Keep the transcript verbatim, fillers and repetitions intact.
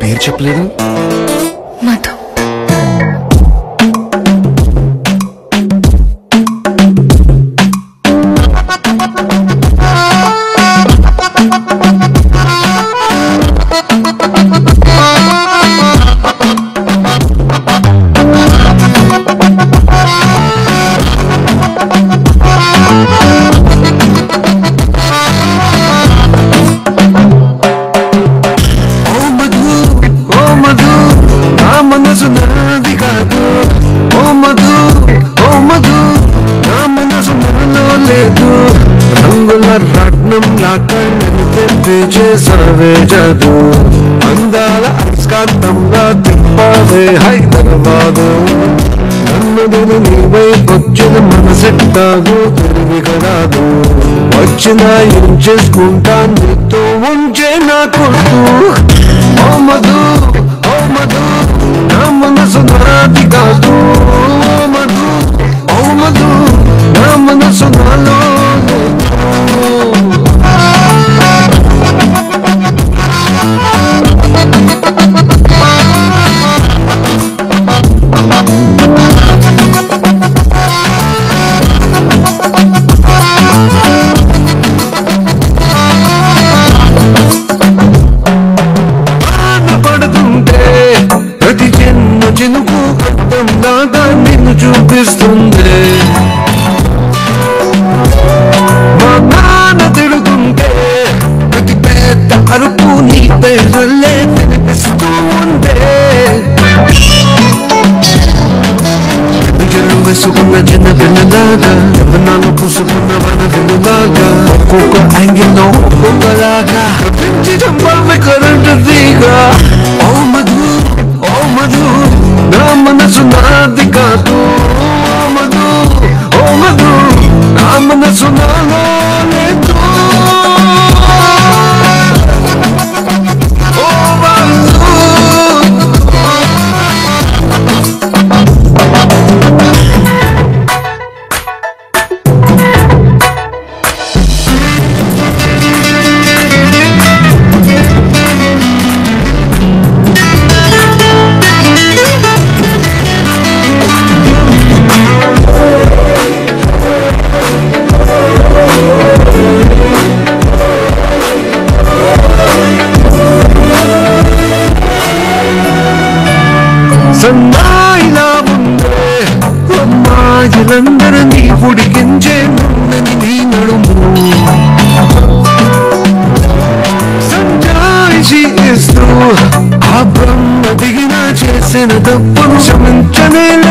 పేరు చెప్పలేదు. మధు. చేసవే జదు అందాల అస్కాంతంగా తిప్పవే హైదరాబాదు. నన్ను నీవై వచ్చిన మనసెట్టాగు తిరిగిరాదు. వచ్చిన ఏం చేసుకుంటా నీతో ఉంచే నా కొడుకు. ఓ మధు ఓ మధు నా మనసు నాది కాదు. ఓ మధు ఓ మధు నా మనసు నాలో చినుకు అర్థం దాకా నిన్ను చూపిస్తుంది. మా నాన్న తిడుతుంటే ప్రతి పెద్ద అరుపు నీ పేర్లే వినిపిస్తూ ఉంటే. చెల్లు వేసుకున్న చిన్న పిల్లలాగా ఎవరినాలు పూసుకున్న మన పిల్లలాగా ఒక్కొక్క యాంగిల్లో ఒక్కొక్కలాగా పెంచి చంపాలి కరెంటు తీగా. ఓ మధు ఓ మధు నా మనసు నాది కాదు. ఓ మధు ఓ మధు నా మనసు నాలో లేదు. ఓ మధు సన్నాయిలా ఉందే అమ్మాయిలందరినీ ఉడికించే ముందని నీ నడుము. సంజాయిషి ఇస్తూ ఆ బ్రహ్మ దిగిన చేసిన తప్పును క్షమించనే